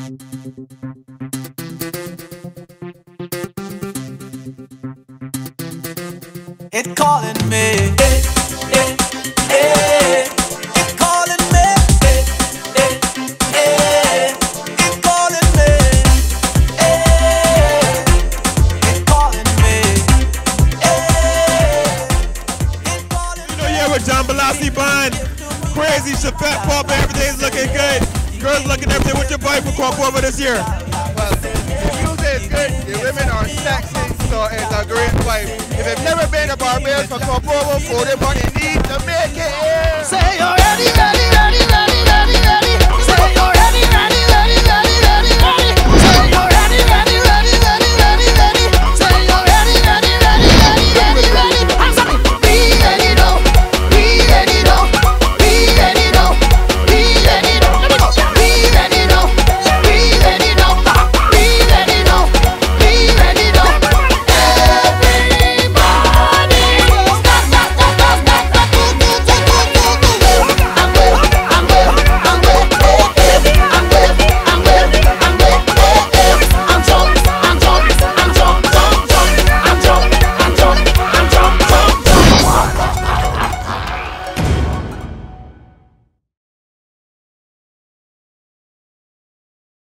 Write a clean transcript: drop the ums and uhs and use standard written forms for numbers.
It's calling me. It's calling me. It's calling me. It's calling me. You know you're with John Balassi Bond. Crazy, Chapette Pop, everything's looking good. Girls looking everything. What's your vibe for Corcova this year? Well, the music is good, the women are sexy, so it's a great vibe. If you've never been to Barbados for Corcova, for the money need to make it. Say you're ready, ready, ready, ready.